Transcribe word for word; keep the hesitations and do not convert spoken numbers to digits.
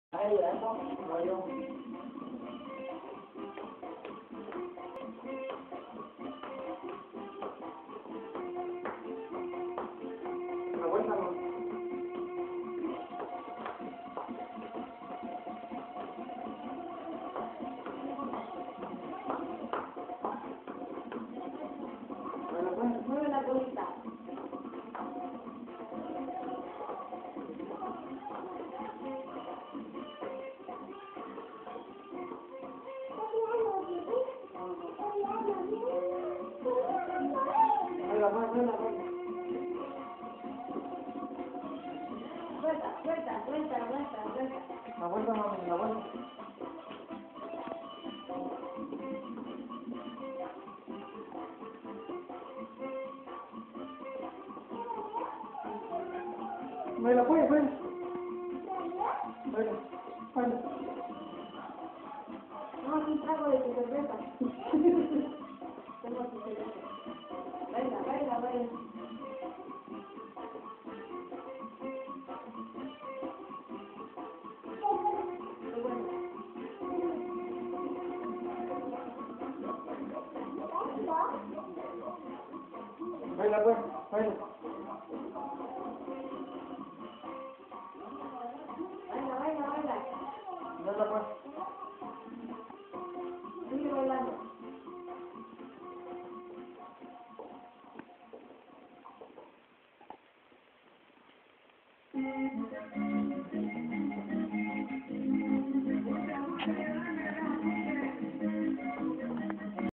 Ahí, eso, no yo. La vuelta no. Bueno, pues, mueve la colita. Muévela, muévela, muévela. Vuelta, vuelta, vuelta, vuelta, vuelta. La vuelta, mami, la vuelta. Muévela, pues, pues. Muévela, muévela. No, aquí trago de tu cerveza. Tengo tu cerveza. Baila, baila, baila. Qué bueno. Muévela, pues, muévela. Baila, baila, baila. Muévela, pues. Sigue bailando. Thank you.